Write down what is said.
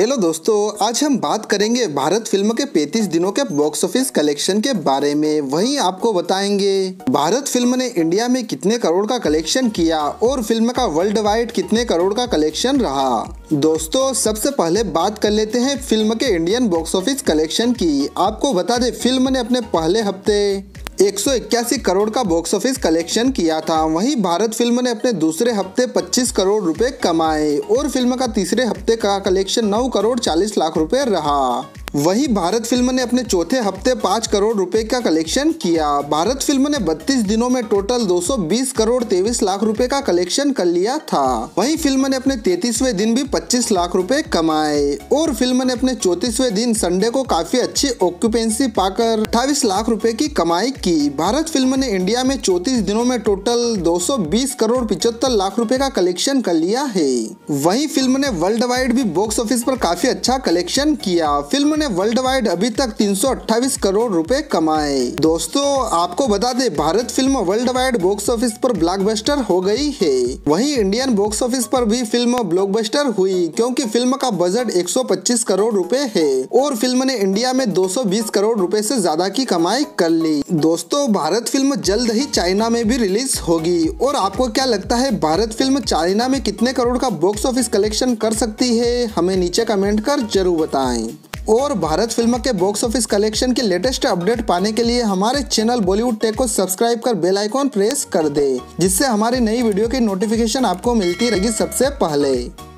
Hello दोस्तों, आज हम बात करेंगे भारत फिल्म के 35 दिनों के बॉक्स ऑफिस कलेक्शन के बारे में। वहीं आपको बताएंगे भारत फिल्म ने इंडिया में कितने करोड़ का कलेक्शन किया और फिल्म का वर्ल्ड वाइड कितने करोड़ का कलेक्शन रहा। दोस्तों, सबसे पहले बात कर लेते हैं फिल्म के इंडियन बॉक्स ऑफिस कलेक्शन की। आपको बता दें, फिल्म ने अपने पहले हफ्ते 181 करोड़ का बॉक्स ऑफिस कलेक्शन किया था। वहीं भारत फिल्म ने अपने दूसरे हफ्ते 25 करोड़ रुपए कमाए और फिल्म का तीसरे हफ्ते का कलेक्शन 9 करोड़ 40 लाख रुपए रहा। वहीं भारत फिल्म ने अपने चौथे हफ्ते 5 करोड़ रुपए का कलेक्शन किया। भारत फिल्म ने 32 दिनों में टोटल 220 करोड़ 23 लाख रुपए का कलेक्शन कर लिया था। वहीं फिल्म ने अपने 33वें दिन भी 25 लाख रुपए कमाए और फिल्म ने अपने 34वें दिन संडे को काफी अच्छी ऑक्यूपेंसी पाकर 28 लाख रुपए की कमाई की। भारत फिल्म ने इंडिया में 34 दिनों में टोटल 220 करोड़ 75 लाख रुपए का कलेक्शन कर लिया है। वहीं फिल्म ने वर्ल्ड वाइड भी बॉक्स ऑफिस पर काफी अच्छा कलेक्शन किया। फिल्म ने वर्ल्ड वाइड अभी तक 328 करोड़ रुपए कमाए। दोस्तों, आपको बता दें, Bharat film worldwide box office पर ब्लॉकबस्टर हो गई है। वहीं इंडियन बॉक्स ऑफिस पर भी फिल्म ब्लॉकबस्टर हुई, क्योंकि फिल्म का बजट 125 करोड़ रुपए है और फिल्म ने इंडिया में 220 करोड़ रुपए से ज्यादा की कमाई कर ली। दोस्तों, भारत फिल्म जल्द ही चाइना में भी रिलीज होगी और आपको क्या लगता है, भारत फिल्म चाइना में कितने करोड़ का बॉक्स ऑफिस कलेक्शन कर सकती है? हमें नीचे कमेंट कर जरूर बताएं। और भारत फिल्म के बॉक्स ऑफिस कलेक्शन के लेटेस्ट अपडेट पाने के लिए हमारे चैनल बॉलीवुड टेक को सब्सक्राइब कर बेल आइकॉन प्रेस कर दे, जिससे हमारी नई वीडियो की नोटिफिकेशन आपको मिलती रहेगी सबसे पहले।